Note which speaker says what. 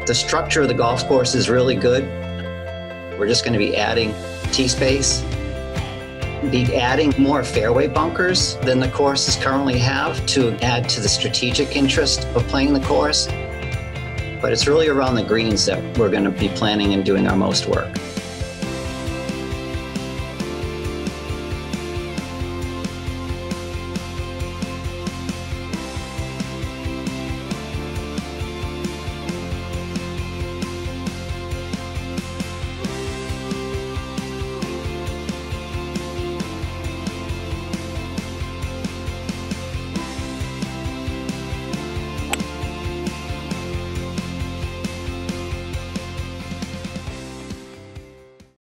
Speaker 1: The structure of the golf course is really good. We're just going to be adding tee space, be adding more fairway bunkers than the courses currently have to add to the strategic interest of playing the course. But it's really around the greens that we're going to be planning and doing our most work.